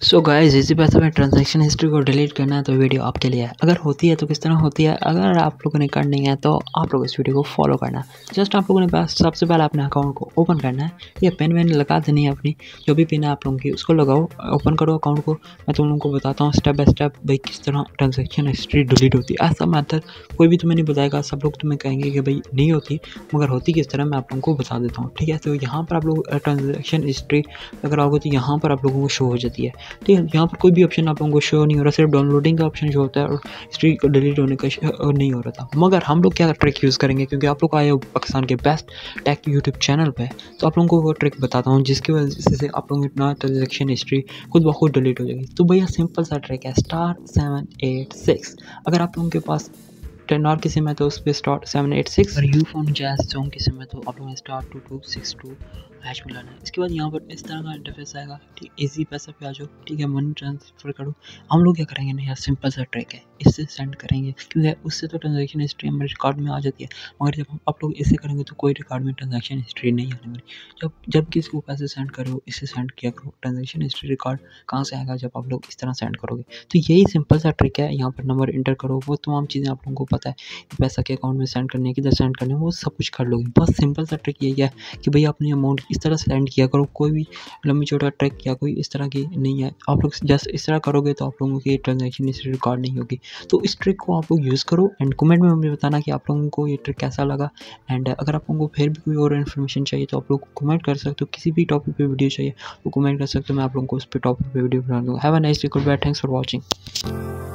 So guys, इसी पैसे में ट्रांजैक्शन हिस्ट्री को डिलीट करना है तो वीडियो आपके लिए है। अगर होती है तो किस तरह होती है, अगर आप लोगों ने करनी है तो आप लोग इस वीडियो को फॉलो करना है। जस्ट आप लोगों ने बस सबसे पहले अपने अकाउंट को ओपन करना है। ये पेन वेन लगा देनी है, अपनी जो भी पिन है आप लोगों की उसको लगाओ, ओपन करो अकाउंट को। मैं तुम लोगों को बताता हूँ स्टेप बाय स्टेप भाई किस तरह ट्रांजेक्शन हिस्ट्री डिलीट होती है। ऐसा मैथड कोई भी तुम्हें नहीं बताएगा, सब लोग तुम्हें कहेंगे कि भाई नहीं होती, मगर होती किस तरह मैं आप लोगों को बता देता हूँ। ठीक है, तो यहाँ पर आप लोग ट्रांजेक्शन हिस्ट्री अगर आओगे तो यहाँ पर आप लोगों को शो हो जाती है। ठीक है, यहाँ पर कोई भी ऑप्शन आप लोगों को शो नहीं हो रहा, सिर्फ डाउनलोडिंग का ऑप्शन जो होता है और हिस्ट्री डिलीट होने का नहीं हो रहा था। मगर हम लोग क्या ट्रिक यूज़ करेंगे, क्योंकि आप लोग आए हो पाकिस्तान के बेस्ट टेक यूट्यूब चैनल पे, तो आप लोगों को वो ट्रिक बताता हूँ जिसकी वजह से आप लोगों की इतना ट्रांजेक्शन हिस्ट्री खुद ब खुद डिलीट हो जाएगी। तो भैया सिंपल सा ट्रिक है, *786। अगर आप लोगों के पास 10R की सिम है तो उस पर *786, और यू फोन जैस जोन की सिम है तो आप लोगों ने *2262 हैश मिलाना है। इसके बाद यहाँ पर इस तरह का इंटरफेस आएगा। ठीक, इजी पैसा पे आ जाओ। ठीक है, मनी ट्रांसफ़र करो। हम लोग क्या करेंगे ना यार, सिंपल सा ट्रिक है, इससे सेंड करेंगे क्योंकि उससे तो ट्रांजेक्शन हिस्ट्री हमारे रिकॉर्ड में आ जाती है। मगर जब हम आप लोग इससे करेंगे तो कोई रिकॉर्ड में ट्रांजेक्शन हिस्ट्री नहीं आने वाली। जब किसी को पैसे सेंड करो इससे सेंड किया करो। ट्रांजेक्शन हिस्ट्री रिकॉर्ड कहाँ से आएगा, जब आप लोग इस तरह सेंड करोगे। तो यही सिंपल सा ट्रिक है। यहाँ पर नंबर इंटर करो, वो तमाम चीज़ें आप लोगों को पता है, पैसा के अकाउंट में सेंड करने किधर सेंड करने, वो सब कुछ कर लोगे। बस सिंपल सा ट्रिक यही है कि भैया अपनी अमाउंट इस तरह सेंड किया करो। कोई भी लंबी चौड़ा ट्रिक या कोई इस तरह की नहीं है। आप लोग जस्ट इस तरह करोगे तो आप लोगों की ट्रांजेक्शन हिस्ट्री रिकॉर्ड नहीं होगी। तो इस ट्रिक को आप लोग यूज़ करो एंड कमेंट में मुझे बताना कि आप लोगों को ये ट्रिक कैसा लगा। एंड अगर आप लोगों को फिर भी कोई और इन्फॉर्मेशन चाहिए तो आप लोग कमेंट कर सकते हो। किसी भी टॉपिक पे वीडियो चाहिए तो कमेंट कर सकते हो, मैं आप लोगों को उस पर टॉपिक पे वीडियो बना दूँगा। Have a nice day, goodbye, thanks for watching.